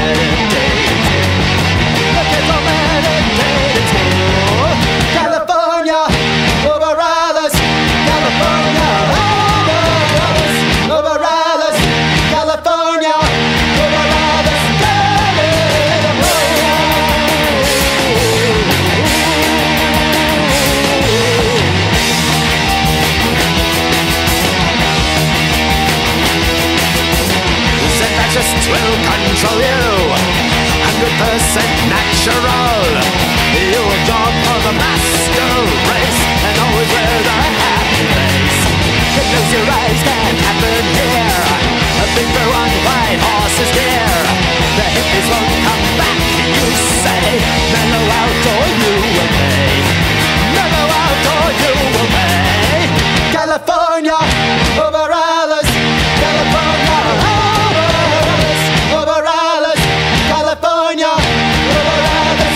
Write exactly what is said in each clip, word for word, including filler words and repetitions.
Will control you, one hundred percent natural. You will job for the master race and always wear the happy face. To close your eyes can't happen here. A big blue and white horse is dear. The hippies won't come back, you say. Mellow out or you will pay. Mellow out or you will pay. California over Alice. California over Alice. Over Alice. California over Alice.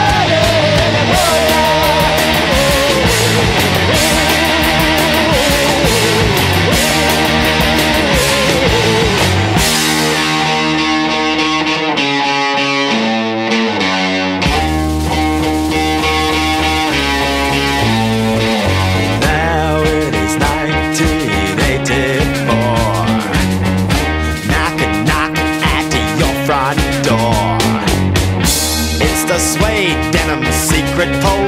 Now it is nineteen eighty-four. Knocking, knocking at your front door. It's the suede denim secret pole.